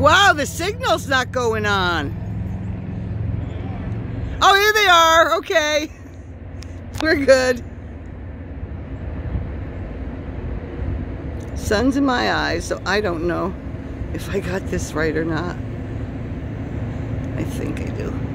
Wow, the signal's not going on. Oh, here they are. Okay. We're good. Sun's in my eyes, so I don't know if I got this right or not. I think I do.